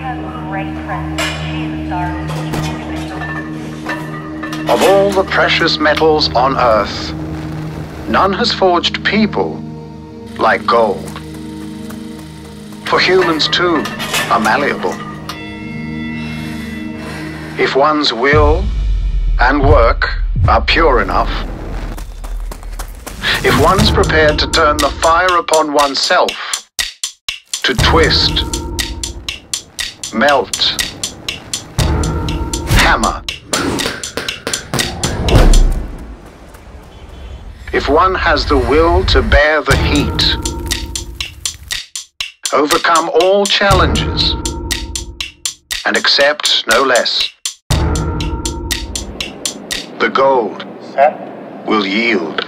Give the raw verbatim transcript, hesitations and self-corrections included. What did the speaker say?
Of all the precious metals on Earth, none has forged people like gold. For humans, too, are malleable. If one's will and work are pure enough, if one's prepared to turn the fire upon oneself, to twist, melt, hammer, if one has the will to bear the heat, overcome all challenges, and accept no less, the gold will yield.